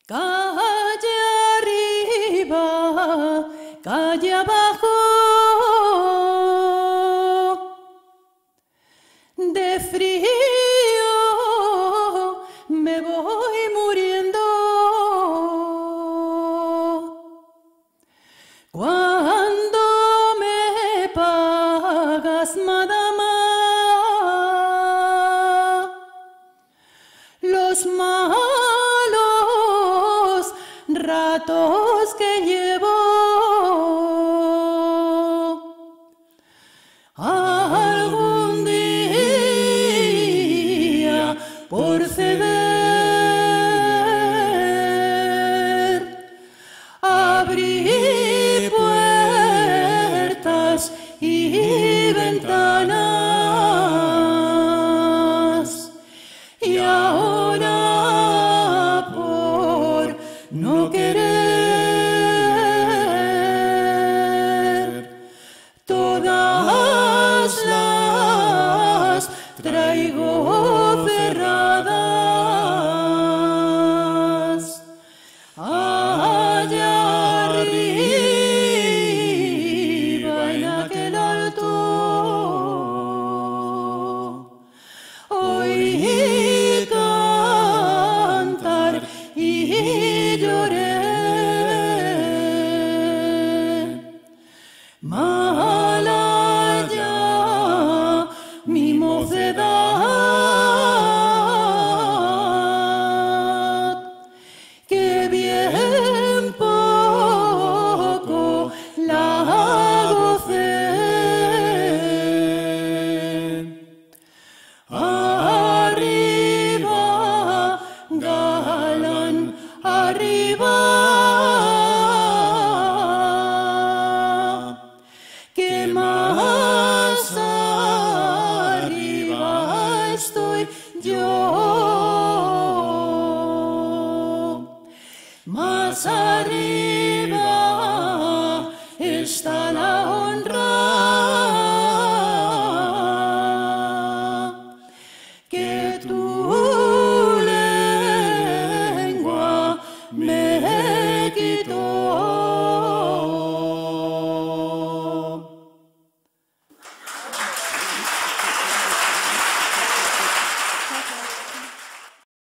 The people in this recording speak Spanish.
Calle arriba, calle abajo, de frío me voy muriendo. Cuando me pagas, madama, los malos ratos que llevo, algún día por ceder abrí puertas y ventanas, y ahora por no querer todas las traigo cerradas. Allá arriba en aquel alto oí cantar y lloré. Mala ya mi mocedad, que bien poco la gocé. Arriba, galán, arriba, que más arriba estoy yo. Más arriba está la honra que tu lengua me quitó.